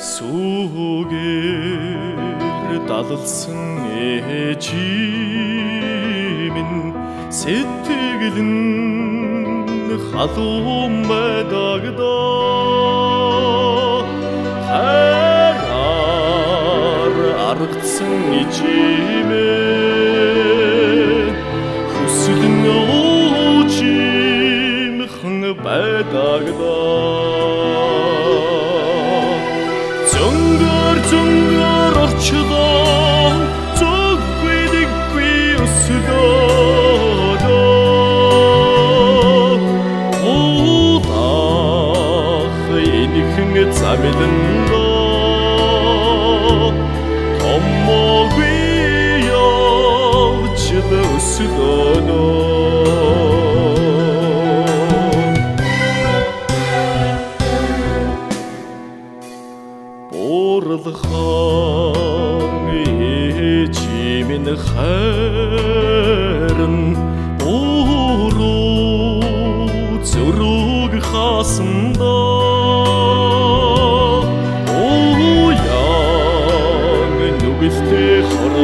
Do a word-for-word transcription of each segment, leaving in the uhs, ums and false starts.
Сүүгээр далалсан ээжимэн сэтгэл нь халуун байдагдаа хайраар аргацсан ээжимэн хүсэл нь уучимхэн байдагдаа Зөнгөр зөнгөр орчлоо зүггүй дэггүй өсөлөө Удах энэхэн замиландаа томоогүй явж өсөлөө Орлохон ээжимэн хайран буруу зүрэг хаасандаа уян нүгэлтэй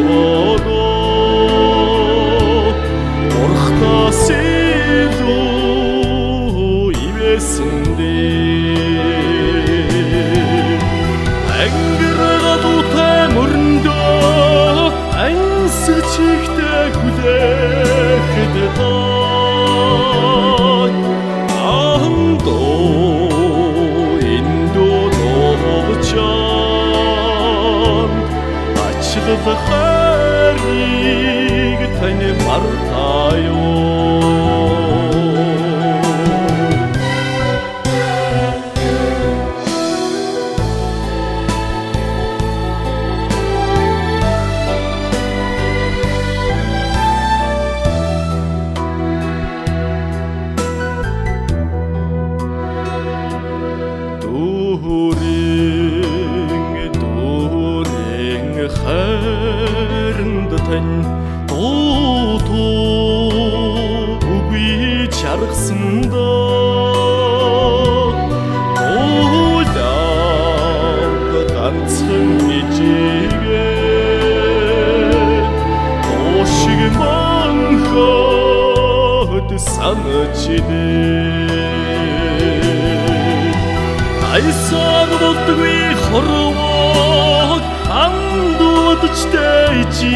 хорвоодоо орхтаас илүү ивэсэндээ Ангиргадуутай мөрөндөө ансаг чихтэй хүлээхэд тай Андоо эндөө довчан ачлал хайрыг тань мартаяо хайранд тань дутуу үгүй чаргасандаа улаан ганцхан ижигээ ошиг манхад саначинээ айсаар болдгүй хорвоо андуудчтэй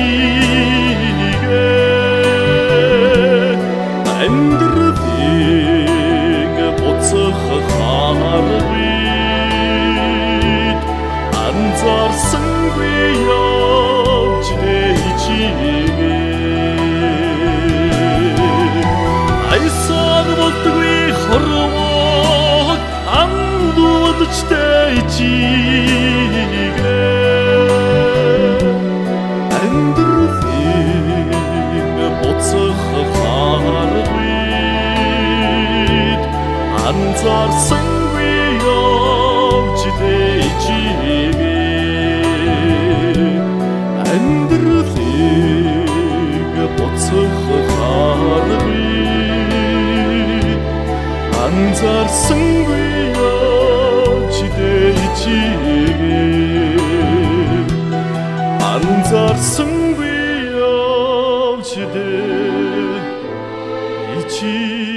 чигээ амьдралыг буцах харвид анзаарсангүй явж чигээ айсаар болдгүй хорвоо андуудчтэй чигээ Анзаарсангүй явж дэжигээ амьдралыг буцах харвид анзаарсангүй явж дэжигээ анзаарсангүй явж дэжигээ